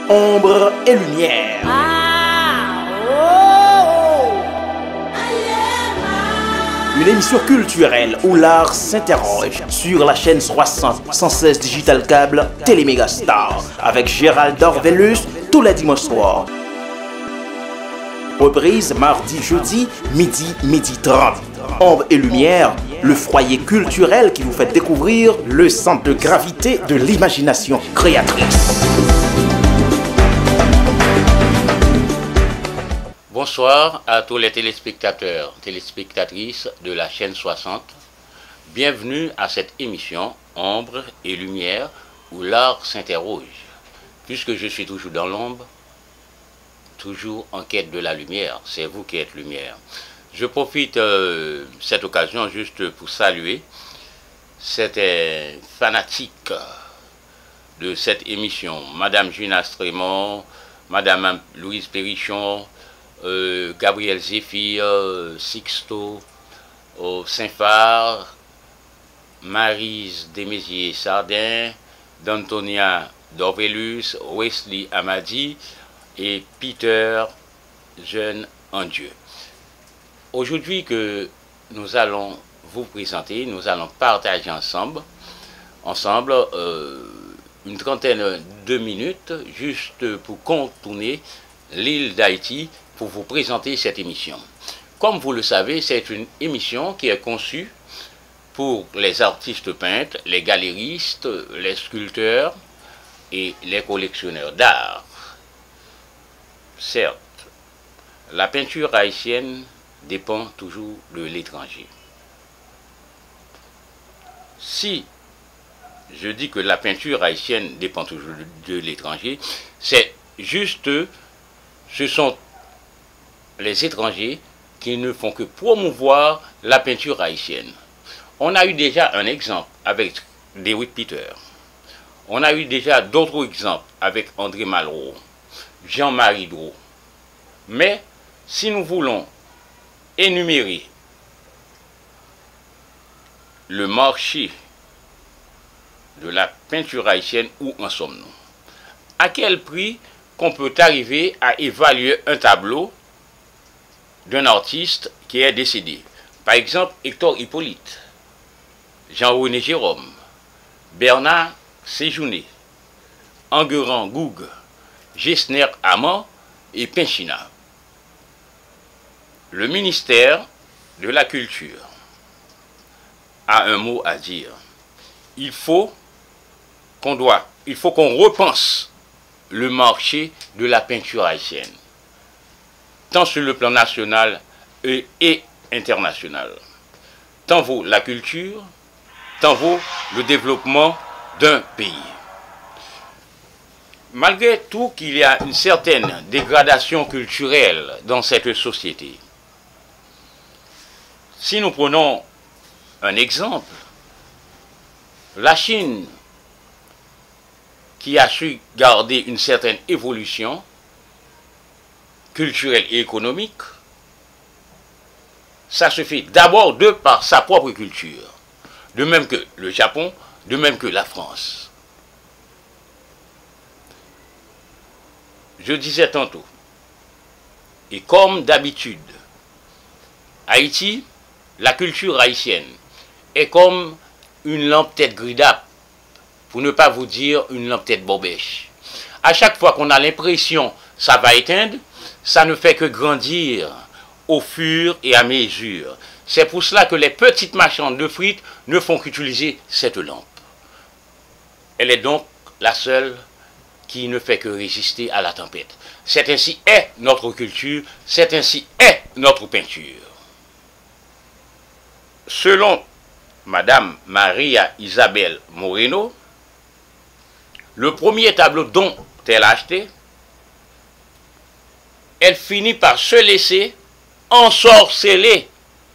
Ombre et lumière. Une émission culturelle où l'art s'interroge sur la chaîne 60 116 Digital Câble Télémégastar avec Gérald Dorvelus tous les dimanches soirs. Reprise mardi, jeudi, midi 30. Ombre et lumière, le foyer culturel qui vous fait découvrir le centre de gravité de l'imagination créatrice. Bonsoir à tous les téléspectateurs, téléspectatrices de la chaîne 60. Bienvenue à cette émission Ombre et lumière où l'art s'interroge. Puisque je suis toujours dans l'ombre, toujours en quête de la lumière, c'est vous qui êtes lumière. Je profite de cette occasion juste pour saluer cette fanatique de cette émission, Madame Gina Strémont, Madame Louise Périchon, Gabriel Zéphir, Sixto, Saint-Phar, Maryse Desméziers-Sardin, d'Antonia Dorvelus, Wesley Amadi et Peter Jeune en Dieu. Aujourd'hui que nous allons vous présenter, nous allons partager ensemble une trentaine de minutes juste pour contourner l'île d'Haïti pour vous présenter cette émission. Comme vous le savez, c'est une émission qui est conçue pour les artistes peintres, les galéristes, les sculpteurs et les collectionneurs d'art. Certes, la peinture haïtienne dépend toujours de l'étranger. Si je dis que la peinture haïtienne dépend toujours de l'étranger, c'est juste, ce sont les étrangers qui ne font que promouvoir la peinture haïtienne. On a eu déjà un exemple avec Dewitt Peter. On a eu déjà d'autres exemples avec André Malraux, Jean-Marie Dro. Mais si nous voulons énumérer le marché de la peinture haïtienne, où en sommes-nous? À quel prix qu'on peut arriver à évaluer un tableau d'un artiste qui est décédé? Par exemple, Hector Hippolyte, Jean-René Jérôme, Bernard Séjourné, Enguerrand Goug, Gessner Amand et Pinchina. Le ministère de la Culture a un mot à dire. Il faut qu'on repense le marché de la peinture haïtienne, tant sur le plan national et international. Tant vaut la culture, tant vaut le développement d'un pays. Malgré tout qu'il y a une certaine dégradation culturelle dans cette société, si nous prenons un exemple, la Chine, qui a su garder une certaine évolution culturelle et économique, ça se fait d'abord de par sa propre culture, de même que le Japon, de même que la France. Je disais tantôt, et comme d'habitude, Haïti, la culture haïtienne est comme une lampe tête gridap, pour ne pas vous dire une lampe tête bobèche. À chaque fois qu'on a l'impression ça va éteindre, ça ne fait que grandir au fur et à mesure. C'est pour cela que les petites marchandes de frites ne font qu'utiliser cette lampe. Elle est donc la seule qui ne fait que résister à la tempête. C'est ainsi est notre culture, c'est ainsi est notre peinture. Selon Madame Maria Isabelle Moreno, le premier tableau dont elle a acheté, elle finit par se laisser ensorceler,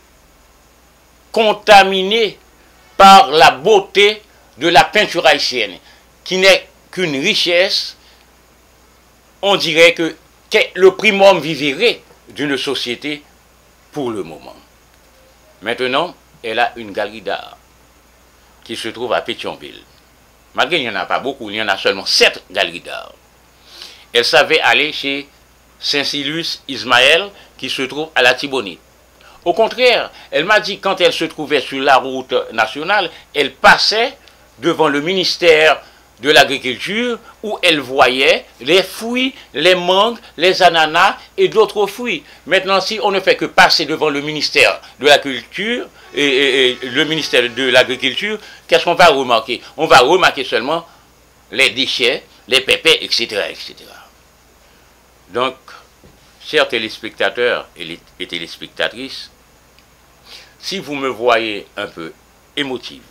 contaminée par la beauté de la peinture haïtienne, qui n'est qu'une richesse, on dirait que le primum vivere d'une société pour le moment. Maintenant, elle a une galerie d'art qui se trouve à Pétionville. Malgré qu'il n'y en a pas beaucoup, il y en a seulement 7 galeries d'art. Elle savait aller chez Saint-Silus Ismaël, qui se trouve à la Tibonite. Au contraire, elle m'a dit quand elle se trouvait sur la route nationale, elle passait devant le ministère de l'Agriculture où elle voyait les fruits, les mangues, les ananas et d'autres fruits. Maintenant, si on ne fait que passer devant le ministère de la Culture et le ministère de l'Agriculture, qu'est-ce qu'on va remarquer? On va remarquer seulement les déchets, les pépins, etc., etc. Donc, chers téléspectateurs et téléspectatrices, si vous me voyez un peu émotive,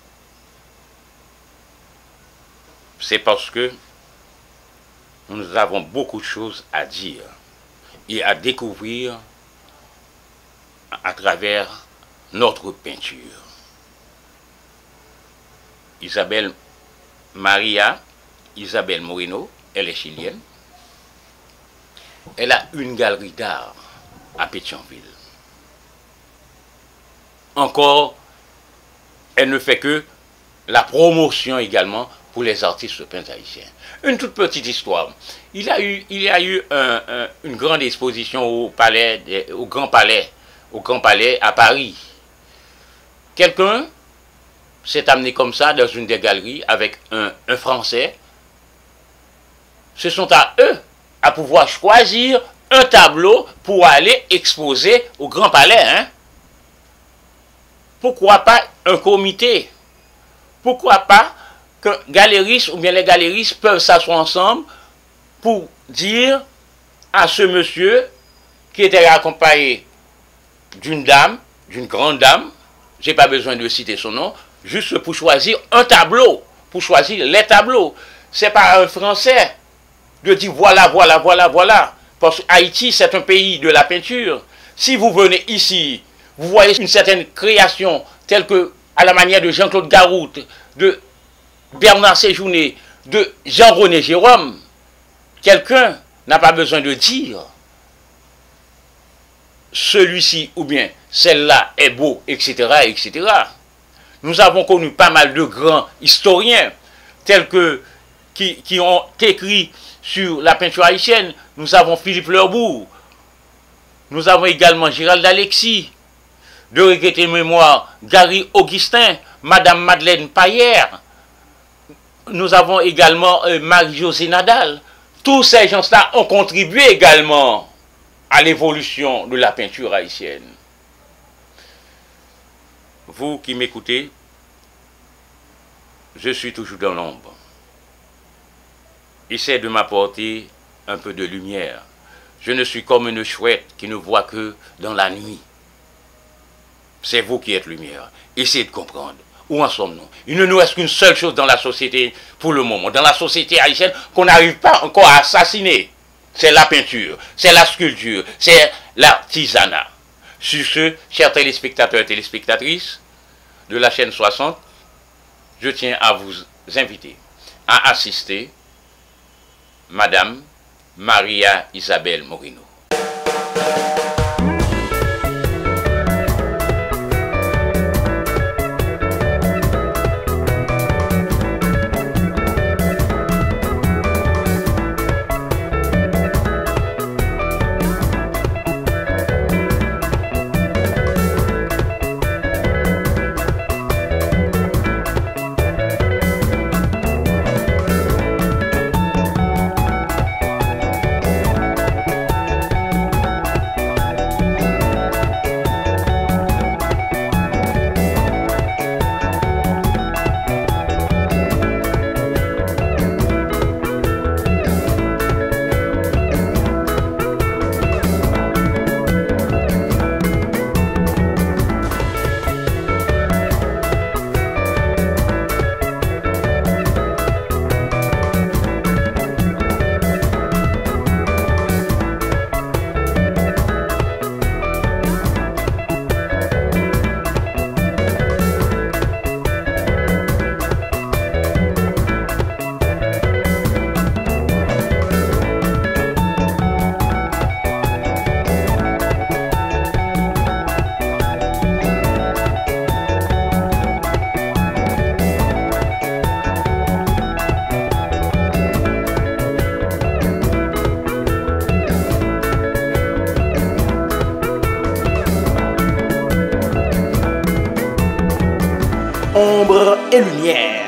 c'est parce que nous avons beaucoup de choses à dire et à découvrir à travers notre peinture. Maria Isabelle Moreno, elle est chilienne. Elle a une galerie d'art à Pétionville. Encore, elle ne fait que la promotion également pour les artistes peintres haïtiens. Une toute petite histoire. Il y a eu une grande exposition au Grand Palais à Paris. Quelqu'un s'est amené comme ça dans une des galeries avec un Français. Ce sont à eux à pouvoir choisir un tableau pour aller exposer au Grand Palais. Hein? Pourquoi pas un comité? Pourquoi pas que galeristes ou bien les galeristes peuvent s'asseoir ensemble pour dire à ce monsieur qui était accompagné d'une dame, d'une grande dame, j'ai pas besoin de citer son nom, juste pour choisir un tableau, pour choisir les tableaux. C'est pas un Français de dire voilà, voilà, voilà, voilà. Parce que Haïti, c'est un pays de la peinture. Si vous venez ici, vous voyez une certaine création telle que à la manière de Jean-Claude Garout, de Bernard Séjourné, de Jean-René Jérôme, quelqu'un n'a pas besoin de dire celui-ci ou bien celle-là est beau, etc., etc. Nous avons connu pas mal de grands historiens tels que qui ont écrit sur la peinture haïtienne. Nous avons Philippe Lerbourg, nous avons également Gérald Alexis, de regretter mémoire Gary Augustin, Madame Madeleine Paillère. Nous avons également Marie-Josée Nadal. Tous ces gens-là ont contribué également à l'évolution de la peinture haïtienne. Vous qui m'écoutez, je suis toujours dans l'ombre. Essayez de m'apporter un peu de lumière. Je ne suis comme une chouette qui ne voit que dans la nuit. C'est vous qui êtes lumière. Essayez de comprendre. Où en sommes-nous? Il ne nous reste qu'une seule chose dans la société pour le moment, dans la société haïtienne, qu'on n'arrive pas encore à assassiner. C'est la peinture, c'est la sculpture, c'est l'artisanat. Sur ce, chers téléspectateurs et téléspectatrices de la chaîne 60, je tiens à vous inviter à assister Madame Maria Isabelle Moreno. et lumière.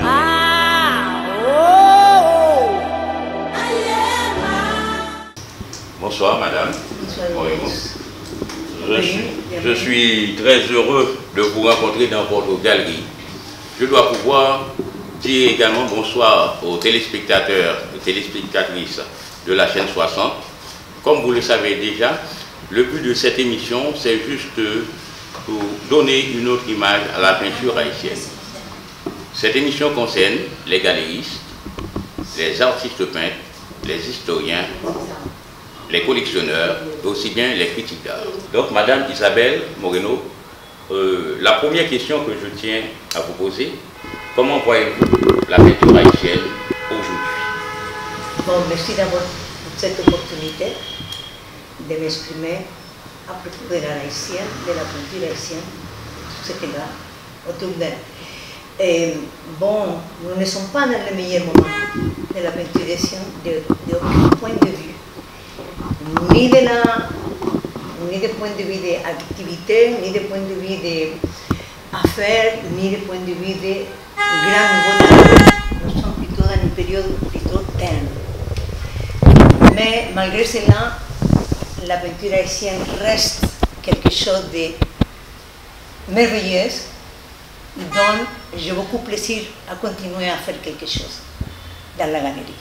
Bonsoir madame. Bonsoir. Je suis très heureux de vous rencontrer dans votre galerie. Je dois pouvoir dire également bonsoir aux téléspectateurs et téléspectatrices de la chaîne 60. Comme vous le savez déjà, le but de cette émission, c'est juste pour donner une autre image à la peinture haïtienne. Cette émission concerne les galeristes, les artistes peintres, les historiens, les collectionneurs, et aussi bien les critiques d'art. Donc, Madame Isabelle Moreno, la première question que je tiens à vous poser, comment voyez-vous la peinture haïtienne aujourd'hui? Bon, merci d'abord pour cette opportunité de m'exprimer à propos de l'art haïtien, de la peinture haïtienne, tout ce qu'il y a autour d'elle. Et bon, nous ne sommes pas dans le meilleur moment de la peinture haïtienne d'aucun point de vue, ni de point de vue d'activité, ni de point de vue d'affaires, ni de point de vue de grand niveau d'art. Nous sommes plutôt dans une période plutôt terne. Mais malgré cela, la peinture haïtienne reste quelque chose de merveilleux, dont j'ai beaucoup plaisir à continuer à faire quelque chose dans la galerie.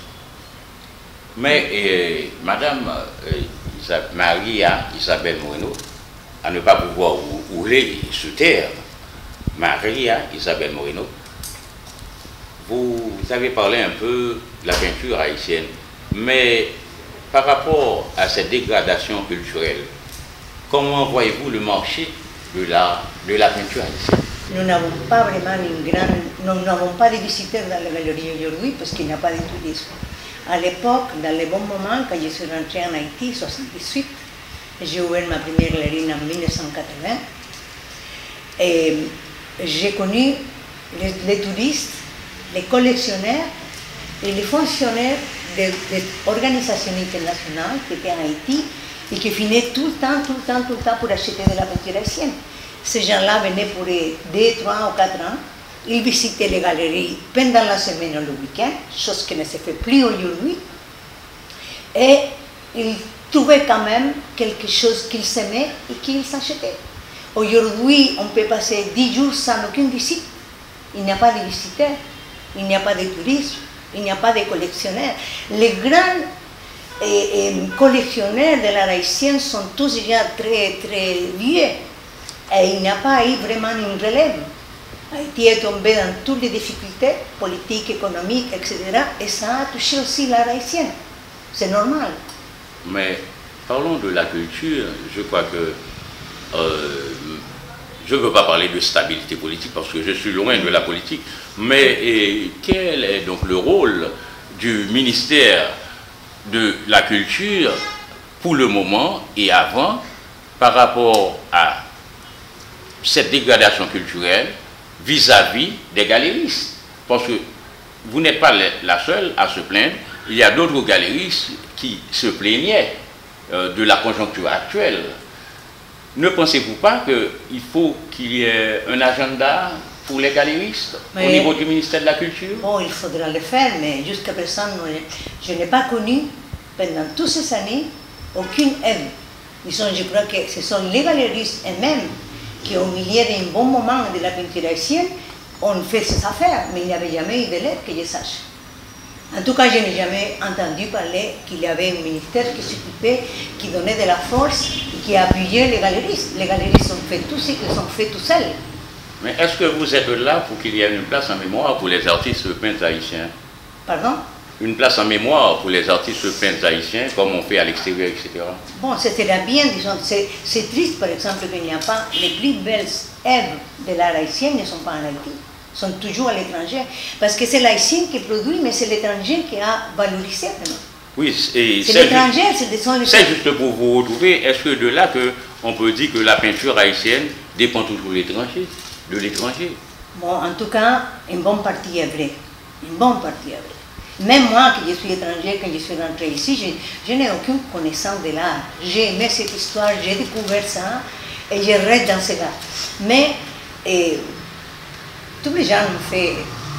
Mais Madame Maria Isabelle Moreno, à ne pas pouvoir rouler se taire, Maria Isabelle Moreno, vous avez parlé un peu de la peinture haïtienne, mais par rapport à cette dégradation culturelle, comment voyez-vous le marché de la peinture haïtienne? Nous n'avons pas vraiment nous n'avons pas de visiteurs dans la galerie aujourd'hui parce qu'il n'y a pas de tourisme. À l'époque, dans les bons moments, quand je suis rentrée en Haïti, en 1978, j'ai ouvert ma première galerie en 1980, et j'ai connu les touristes, les collectionneurs et les fonctionnaires des organisations internationales qui étaient en Haïti et qui venaient tout le temps pour acheter de la peinture haïtienne. Ces gens-là venaient pour 2, 3 ou 4 ans. Ils visitaient les galeries pendant la semaine ou le week-end, chose qui ne se fait plus aujourd'hui. Et ils trouvaient quand même quelque chose qu'ils aimaient et qu'ils achetaient. Aujourd'hui, on peut passer 10 jours sans aucune visite. Il n'y a pas de visiteurs, il n'y a pas de tourisme, il n'y a pas de collectionneurs. Les grands collectionneurs de l'art haïtien sont tous déjà très vieux. Et il n'y a pas eu vraiment une relève. Haïti est tombé dans toutes les difficultés politiques, économiques, etc. Et ça a touché aussi l'art haïtien. C'est normal. Mais parlons de la culture. Je crois que je ne veux pas parler de stabilité politique parce que je suis loin de la politique. Mais quel est donc le rôle du ministère de la Culture pour le moment et avant par rapport à cette dégradation culturelle vis-à-vis des galéristes? Parce que vous n'êtes pas la seule à se plaindre. Il y a d'autres galéristes qui se plaignaient de la conjoncture actuelle. Ne pensez-vous pas qu'il faut qu'il y ait un agenda pour les galéristes au niveau du ministère de la Culture? Bon, il faudra le faire, mais jusqu'à présent, je n'ai pas connu, pendant toutes ces années, aucune aide. Je crois que ce sont les galéristes eux-mêmes qui, au milieu d'un bon moment de la peinture haïtienne, ont fait ces affaires, mais il n'y avait jamais eu de l'aide que je sache. En tout cas, je n'ai jamais entendu parler qu'il y avait un ministère qui s'occupait, qui donnait de la force, qui appuyait les galeristes. Les galeristes ont fait tout ce qu'ils ont fait tout seuls. Mais est-ce que vous êtes là pour qu'il y ait une place en mémoire pour les artistes peintres haïtiens? Pardon? Une place en mémoire pour les artistes peintres haïtiens, comme on fait à l'extérieur, etc. Bon, c'était bien, disons. C'est triste, par exemple, qu'il n'y a pas les plus belles œuvres de l'art haïtien ne sont pas en Haïti. Sont toujours à l'étranger. Parce que c'est l'haïtien qui produit, mais c'est l'étranger qui a valorisé vraiment. Oui, c'est l'étranger, c'est juste pour vous retrouver. Est-ce que de là qu'on peut dire que la peinture haïtienne dépend toujours de l'étranger? Bon, en tout cas, une bonne partie est vraie. Une bonne partie est vraie. Même moi, qui je suis étranger, quand je suis rentrée ici, je n'ai aucune connaissance de l'art. J'ai aimé cette histoire, j'ai découvert ça, et je reste dans ce gars. Mais tous les gens ont fait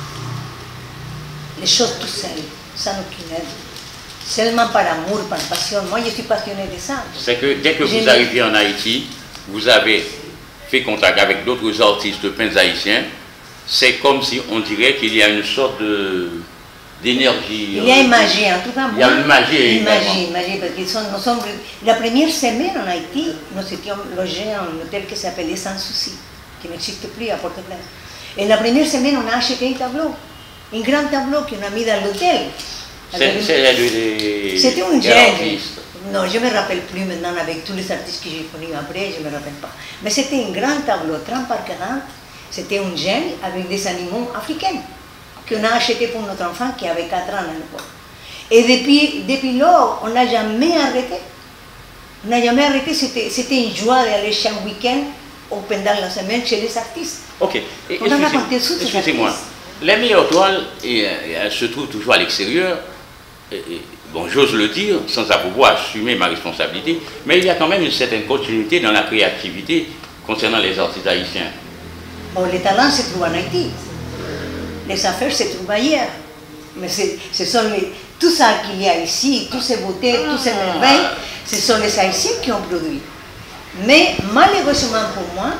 les choses tout seuls, sans aucune aide. Seulement par amour, par passion. Moi, je suis passionnée de ça. C'est que dès que vous arrivez en Haïti, vous avez fait contact avec d'autres artistes peintres haïtiens. C'est comme si on dirait qu'il y a une sorte d'énergie. Il y a une magie, en tout cas. Il y a une magie. Une magie, parce que nous sommes, la première semaine en Haïti, nous étions logés en un hôtel qui s'appelait Sans Souci, qui n'existe plus à Port-au-Prince. Et la première semaine, on a acheté un tableau, un grand tableau qu'on a mis dans l'hôtel. C'était un gène. Non, je ne me rappelle plus maintenant avec tous les artistes que j'ai connus après, je ne me rappelle pas. Mais c'était un grand tableau, 30 par 40. C'était un gène avec des animaux africains qu'on a acheté pour notre enfant qui avait 4 ans à l'époque. Et depuis lors, on n'a jamais arrêté. On n'a jamais arrêté, c'était une joie d'aller chaque week-end ou pendant la semaine chez les artistes. Ok, excusez-moi. Les meilleures toiles, elles se trouvent toujours à l'extérieur. Bon, j'ose le dire, sans pouvoir assumer ma responsabilité, mais il y a quand même une certaine continuité dans la créativité concernant les artistes haïtiens. Bon, les talents se trouvent en Haïti, les affaires se trouvent ailleurs. Mais ce sont tout ça qu'il y a ici, toutes ces beautés, toutes ces merveilles, ce sont les Haïtiens qui ont produit. Mais malheureusement pour moi,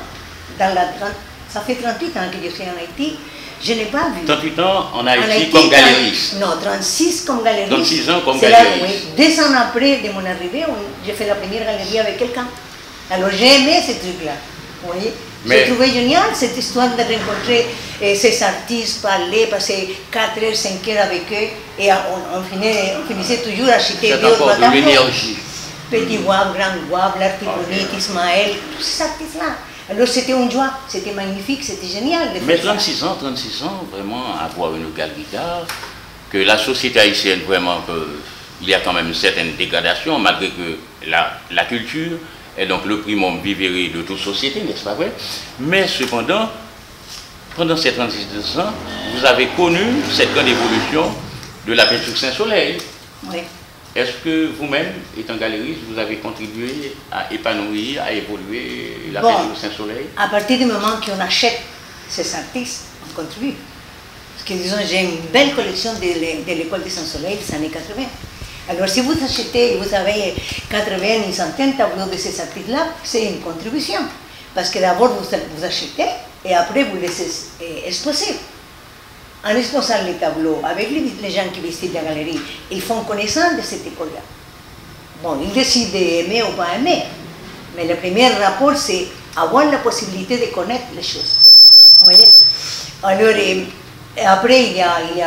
ça fait 38 ans que je suis en Haïti, je n'ai pas vu. 38 ans en Haïti comme galériste. Non, 36 comme galériste. 36 ans comme galériste. Oui, 2 ans après de mon arrivée, j'ai fait la première galerie avec quelqu'un. Alors j'ai aimé ce truc-là. Vous voyez? J'ai trouvé génial cette histoire de rencontrer ces artistes, parler, passer 4 heures, 5 heures avec eux, et on finissait toujours à acheter deux ou trois tableaux. L'énergie. Petit Wab, Grand Wab, l'Artibonite, Ismaël, tous ces artistes-là. Alors c'était une joie, c'était magnifique, c'était génial. Mais 36 ans, vraiment, avoir une galerie d'art, que la société haïtienne, vraiment, il y a quand même une certaine dégradation, malgré que la culture est donc le primum vivere de toute société, n'est-ce pas vrai? Mais cependant, pendant ces 36 ans, vous avez connu cette grande évolution de la peinture Saint-Soleil. Oui. Est-ce que vous-même, étant galeriste, vous avez contribué à épanouir, à évoluer la peinture Saint-Soleil? À partir du moment qu'on achète ces artistes, on contribue. Parce que disons, j'ai une belle collection de l'école de Saint-Soleil des années 80. Alors si vous achetez, vous avez 80, une centaine de tableaux de ces artistes-là, c'est une contribution. Parce que d'abord vous achetez et après vous laissez exposer. En exposant les tableaux avec les gens qui visitent la galerie, ils font connaissance de cette école-là. Bon, ils décident d'aimer ou pas aimer. Mais le premier rapport, c'est avoir la possibilité de connaître les choses. Vous voyez? Alors, après, il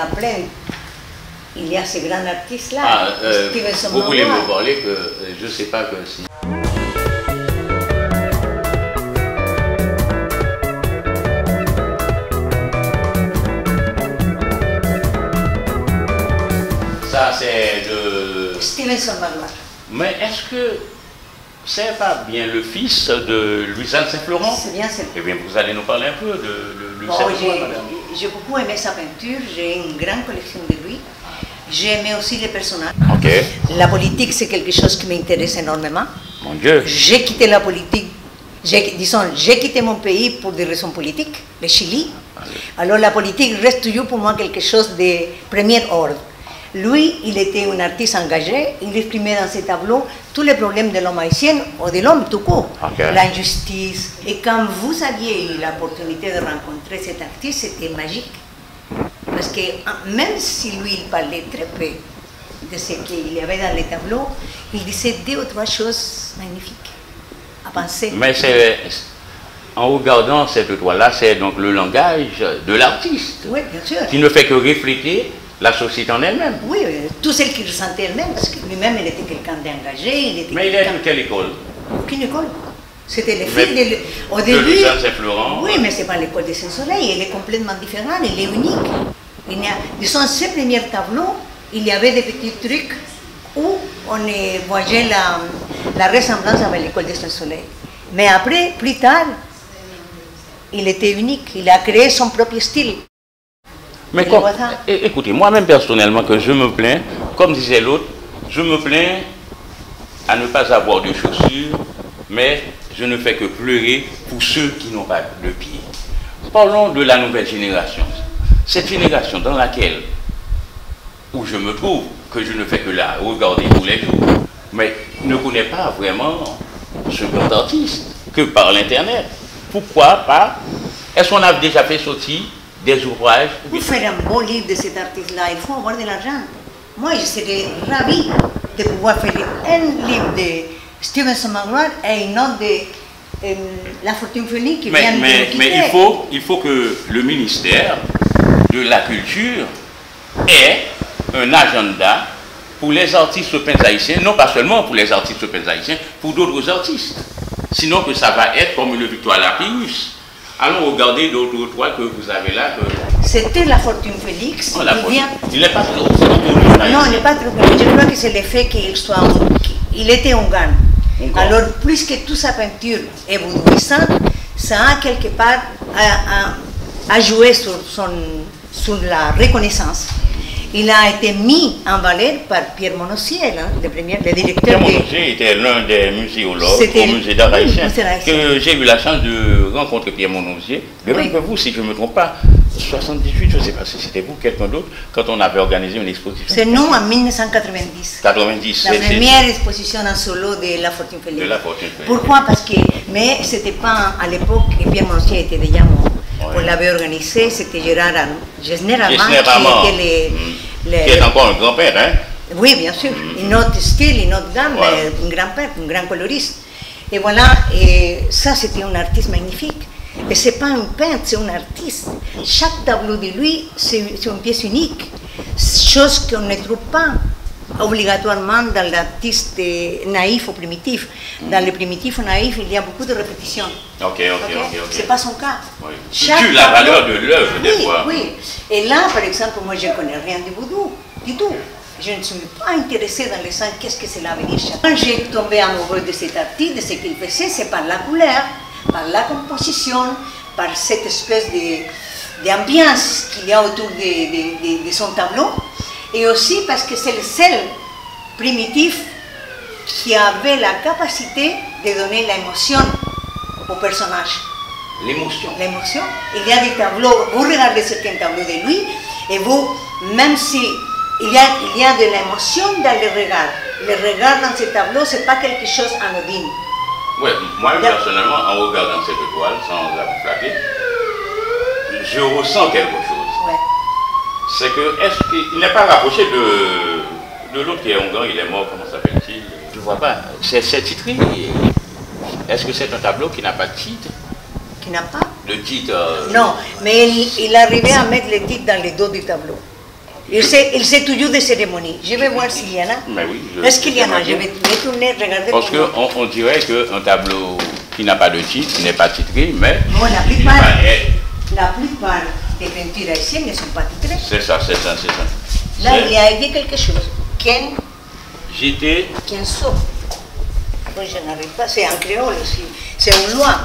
y a ces grands artistes-là. Vous voulez me parler que je ne sais pas que si... Ça, c'est de... Stevenson Magloire. Mais est-ce que c'est pas bien le fils de Louis-Anne Saint-Florent? C'est bien, c'est... Eh bien, vous allez nous parler un peu de Louis Saint-Florent, madame. J'ai beaucoup aimé sa peinture, j'ai une grande collection de lui. J'ai aimé aussi les personnages. Okay. La politique, c'est quelque chose qui m'intéresse énormément. Mon Dieu. J'ai quitté la politique, j'ai quitté mon pays pour des raisons politiques, le Chili. Alors la politique reste toujours pour moi quelque chose de premier ordre. Lui, il était un artiste engagé, il exprimait dans ses tableaux tous les problèmes de l'homme haïtien ou de l'homme tout court, l'injustice. Et quand vous aviez eu l'opportunité de rencontrer cet artiste, c'était magique. Parce que même si lui, il parlait très peu de ce qu'il y avait dans les tableaux, il disait 2 ou 3 choses magnifiques à penser. Mais c'est, en regardant cette toile-là, c'est donc le langage de l'artiste. Oui, bien sûr. Qui ne fait que refléter la société en elle-même. Oui, tout ce qu'il ressentait elle-même, parce que lui-même, il était quelqu'un d'engagé. Mais il est de quelle école? Aucune école. C'était les filles au début. De Louis-Anne Saint-Florent. Oui, mais ce n'est pas l'école de Saint-Soleil, elle est complètement différente, elle est unique. Disons, ces premiers tableaux, il y avait des petits trucs où on voyait la ressemblance avec l'école de Saint-Soleil. Mais après, plus tard, il était unique, il a créé son propre style. Mais écoutez, moi-même personnellement, que je me plains, comme disait l'autre, je me plains à ne pas avoir de chaussures, mais je ne fais que pleurer pour ceux qui n'ont pas de pieds. Parlons de la nouvelle génération. Cette génération dans laquelle, où je me trouve, que je ne fais que la regarder tous les jours, mais ne connaît pas vraiment ce grand artiste que par l'Internet. Pourquoi pas? Est-ce qu'on a déjà fait sortir des ouvrages? Pour faire un beau livre de cet artiste-là, il faut avoir de l'argent. Moi, je serais ravie de pouvoir faire un livre de Stevenson Magloire et une autre de La Fortune Phénix qui vient de mais il faut que le ministère de la Culture ait un agenda pour les artistes peintres haïtiens, non pas seulement pour les artistes peintres haïtiens, pour d'autres artistes. Sinon que ça va être comme une victoire à la Pyrrhus. Allons regarder d'autres toiles que vous avez là. C'était La Fortune Félix. Oh, il n'est pas trop connu. Non, il n'est pas trop connu. Je crois que c'est le fait qu'il était hongan. Alors, plus que toute sa peinture est vaudouissante, ça a quelque part à jouer sur la reconnaissance. Il a été mis en valeur par Pierre Monossier, le directeur. Pierre Monossier était l'un des muséologues au musée d'art haïtien. Que j'ai eu la chance de rencontrer Pierre Monossier. Mais même que vous, si je ne me trompe pas, 78, je ne sais pas si c'était vous, quelqu'un d'autre, quand on avait organisé une exposition. C'est nous en 1990. 90. La première exposition en solo de La Fortune Félix. De La Fortune Félix. Pourquoi? Parce que, mais c'était pas à l'époque, et Pierre Monossier était déjà mort. On l'avait organisé, c'était Gérard Gesner Armand, qui était qui est encore un grand-père, hein? Oui, bien sûr. Une autre style, une autre gamme, un grand-père, un grand coloriste. Et voilà, et ça c'était un artiste magnifique. Et c'est pas un peintre, c'est un artiste. Chaque tableau de lui, c'est une pièce unique. Chose qu'on ne trouve pas obligatoirement dans l'artiste naïf ou primitif. Dans le primitif ou naïf, il y a beaucoup de répétitions. Ok. C'est pas son cas. Oui. Tu la valeur de l'œuvre, des fois. Oui. Et là, par exemple, moi, je ne connais rien de vaudou, du tout. Je ne suis pas intéressée dans le sens qu'est-ce que cela veut dire. Quand j'ai tombé amoureux de cet artiste, de ce qu'il faisait, c'est par la couleur, par la composition, par cette espèce d'ambiance qu'il y a autour de son tableau. Et aussi parce que c'est le seul primitif qui avait la capacité de donner l'émotion au personnage. L'émotion. L'émotion. Il y a des tableaux, vous regardez certains tableaux de lui, et vous, même si il y a de l'émotion dans le regard dans ce tableau, ce n'est pas quelque chose d'anodin. Oui, moi personnellement, en regardant cette toile, sans la flatter, je ressens quelque chose. Ouais. C'est que, est-ce qu'il n'est pas rapproché de l'autre qui est hongrois, il est mort, comment s'appelle-t-il? Je ne vois pas. C'est titré. Est-ce que c'est un tableau qui n'a pas de titre? Qui n'a pas? Le titre. Non, mais il arrivait à mettre le titre dans le dos du tableau. Il sait toujours des cérémonies. Je vais voir s'il y en a. Mais oui. Est-ce qu'il y en a? Je vais tourner, regarder. Parce qu'on dirait qu'un tableau qui n'a pas de titre n'est pas titré, mais. Bon, la plupart des peintures haïtiennes ne sont pas titrées. C'est ça. Là, il y a dit quelque chose. Ken So. Bon, je n'arrive pas. C'est en créole aussi. C'est une loi.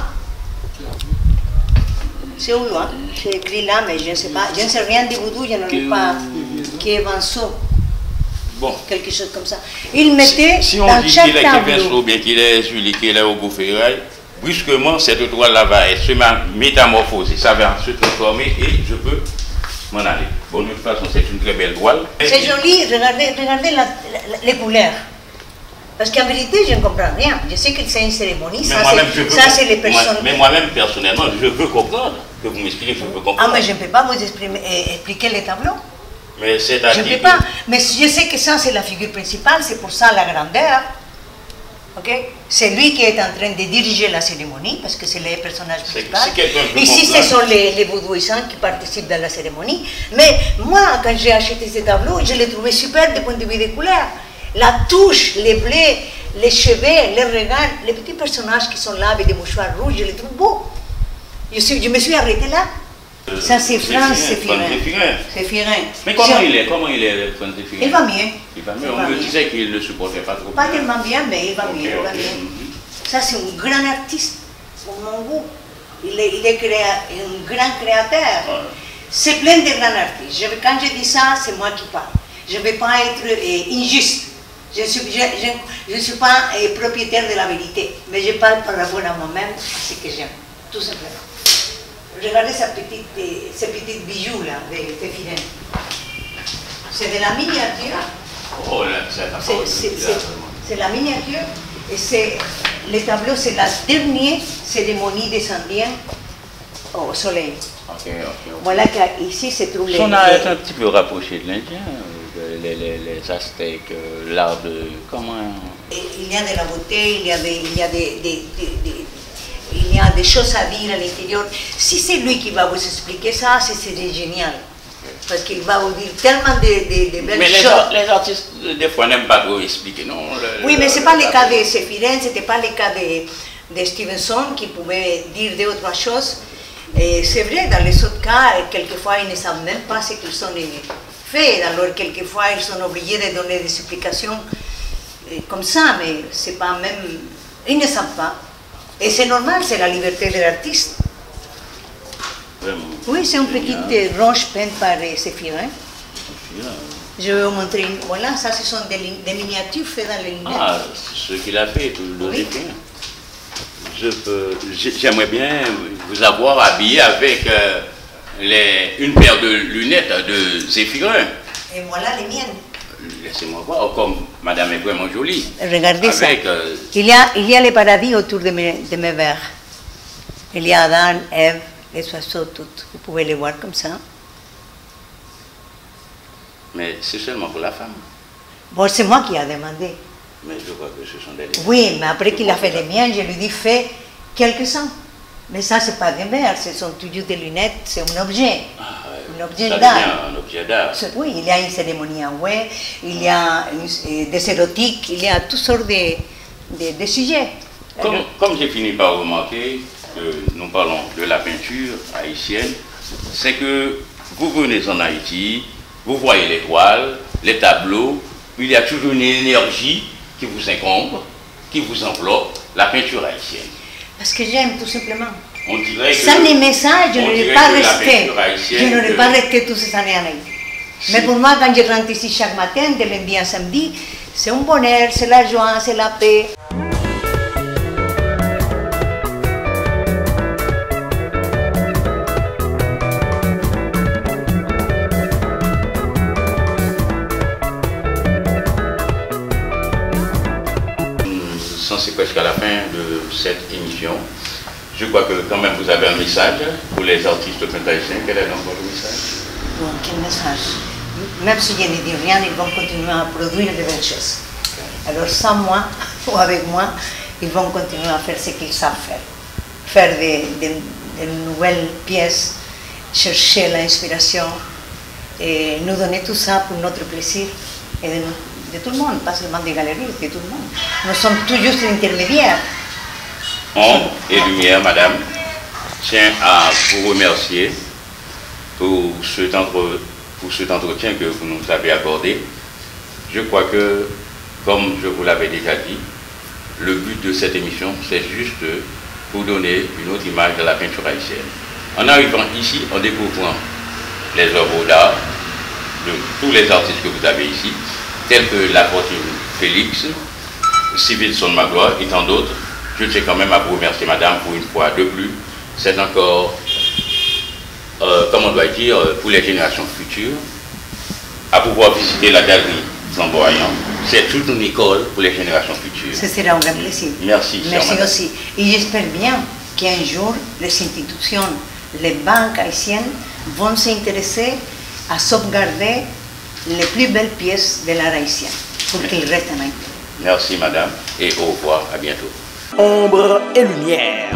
C'est une loi. C'est écrit là, mais je ne sais pas. Je ne sais rien du vaudou, je n'arrive pas. Kevanso. Bon. Quelque chose comme ça. Il mettait si on dans dit chaque qu'il est tableau. ou bien qu'il est Julie, qu'il est au Goufférail, brusquement, cette toile-là va être métamorphosée. Ça va se transformer et je peux m'en aller. Bon, de toute façon, c'est une très belle toile. C'est joli, regardez les couleurs. Parce qu'en vérité, je ne comprends rien. Je sais que c'est une cérémonie, ça c'est les personnes. Mais moi-même, personnellement, je veux comprendre. Que vous m'expliquez, je veux comprendre. Ah, mais je ne peux pas vous expliquer les tableaux. Mais c'est je ne peux pas. Mais je sais que ça, c'est la figure principale, c'est pour ça la grandeur. Okay? C'est lui qui est en train de diriger la cérémonie, parce que c'est le personnage principal. Ici, ce sont les vaudouissants qui participent dans la cérémonie. Mais moi, quand j'ai acheté ce tableau, je l'ai trouvé super du point de vue des couleurs. La touche, les blés, les cheveux, les regards, les petits personnages qui sont là avec des mouchoirs rouges, je les trouve beaux. Je me suis arrêtée là. Ça, c'est France, c'est Firin. C'est Firin. Mais comment il est, France de Firin? Il va mieux. Il va mieux. On me disait qu'il ne supportait pas trop. Pas tellement bien, mais il va mieux. Ça, c'est un grand artiste, pour mon goût. Il est un grand créateur. C'est plein de grands artistes. Quand je dis ça, c'est moi qui parle. Je ne vais pas être injuste. Je ne suis pas propriétaire de la vérité, mais je parle par rapport à moi-même, ce que j'aime, tout simplement. Regardez ces petites bijoux là, de Firenze. C'est de la miniature. Oh là, C'est la miniature. Et les tableaux, c'est la dernière cérémonie des Indiens au soleil. Ok. Voilà qu'ici se trouve On a été un petit peu rapproché de l'Indien, les Aztèques, l'art de... Comment... Il y a de la beauté, il y a des choses à dire à l'intérieur. Si c'est lui qui va vous expliquer ça, c'est génial. Parce qu'il va vous dire tellement de belles choses. Mais les artistes, des fois, n'aiment pas trop expliquer, non? Oui, mais ce n'est pas le cas de Firenze, ce n'était pas le cas de Stevenson qui pouvait dire deux ou trois choses. Et c'est vrai, dans les autres cas, quelquefois, ils ne savent même pas ce qu'ils ont fait. Alors, quelquefois, ils sont obligés de donner des explications comme ça, mais c'est pas même... Ils ne savent pas. Et c'est normal, c'est la liberté de l'artiste. Vraiment. Oui, c'est une petite roche peinte par Séphirin. Je vais vous montrer. Voilà, ça, ce sont des miniatures faites dans les lunettes. Ah, ce qu'il a fait, tout le dessin. J'aimerais bien vous avoir habillé avec une paire de lunettes de Zéphirin. Et voilà les miennes. Laissez-moi voir, comme madame est vraiment jolie. Regardez avec, ça. Il y a le paradis autour de mes verres. Il y a Adam, Ève, les oiseaux, tout. Vous pouvez les voir comme ça. Mais c'est seulement pour la femme. Bon, c'est moi qui ai demandé. Mais je crois que ce sont des... Oui, mais après qu'il a fait les miennes, je lui dis fais quelques-uns. Mais ça, c'est pas des verres, ce sont toujours des lunettes, c'est un objet. Un objet d'art. Un objet d'art. Oui, il y a une cérémonie en web, il y a des érotiques, il y a toutes sortes de sujets. Comme j'ai fini par remarquer que nous parlons de la peinture haïtienne, c'est que vous venez en Haïti, vous voyez les toiles, les tableaux, il y a toujours une énergie qui vous incombe, qui vous enveloppe, la peinture haïtienne. Parce que j'aime tout simplement. On dirait que... Sans les messages, je n'aurais pas resté. Je n'aurais pas resté toutes ces années en Haïti. Mais pour moi, quand je rentre ici chaque matin, de lundi à samedi, c'est un bonheur, c'est la joie, c'est la paix. C'est presque à la fin de cette émission. Je crois que quand même vous avez un message pour les artistes haïtiens. Quel est donc votre message? Bon, quel message? Même si je ne dis rien, ils vont continuer à produire de belles choses. Alors sans moi ou avec moi, ils vont continuer à faire ce qu'ils savent faire. Faire de nouvelles pièces, chercher l'inspiration et nous donner tout ça pour notre plaisir et de tout le monde, pas seulement des galeries, de tout le monde. Nous sommes tout juste intermédiaires. Ombre et lumière, madame, tiens à vous remercier pour cet entretien que vous nous avez accordé. Je crois que, comme je vous l'avais déjà dit, le but de cette émission, c'est juste pour donner une autre image de la peinture haïtienne. En arrivant ici, en découvrant les œuvres d'art de tous les artistes que vous avez ici, tels que La Fortune Félix, Sivilson Magloire et tant d'autres, je tiens quand même à vous remercier, madame, pour une fois de plus. C'est encore, comment on doit dire, pour les générations futures, à pouvoir visiter la galerie Flamboyant. C'est toute une école pour les générations futures. Ce sera un grand plaisir. Merci. Merci aussi. Et j'espère bien qu'un jour, les institutions, les banques haïtiennes vont s'intéresser à sauvegarder les plus belles pièces de l'art haïtien pour qu'ils restent en Haïti. Merci, madame, et au revoir, à bientôt. Ombre et lumière.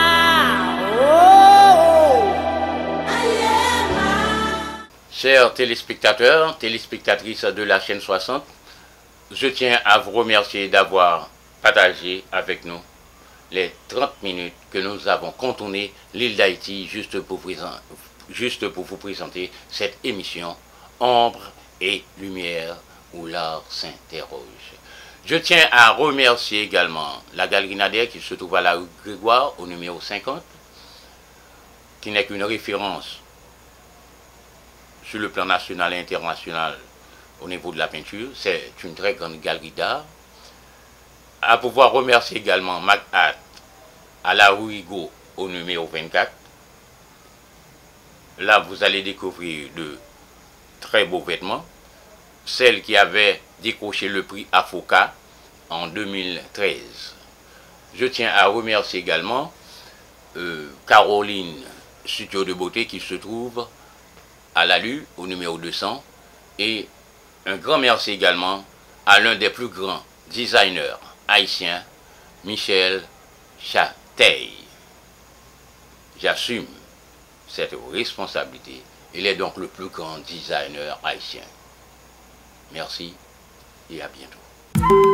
Chers téléspectateurs, téléspectatrices de la chaîne 60, je tiens à vous remercier d'avoir partagé avec nous les 30 minutes que nous avons contourné l'île d'Haïti juste pour vous présenter cette émission Ombre et lumière où l'art s'interroge. Je tiens à remercier également la Galerie Nader qui se trouve à la rue Grégoire au numéro 50, qui n'est qu'une référence sur le plan national et international au niveau de la peinture. C'est une très grande galerie d'art. À pouvoir remercier également MacHat à la rue Hugo au numéro 24, Là, vous allez découvrir de très beaux vêtements. Celle qui avait décroché le prix AFOCA en 2013. Je tiens à remercier également Caroline Studio de Beauté qui se trouve à l'ALU au numéro 200. Et un grand merci également à l'un des plus grands designers haïtiens, Michel Chateil. J'assume cette responsabilité. Il est donc le plus grand designer haïtien. Merci et à bientôt.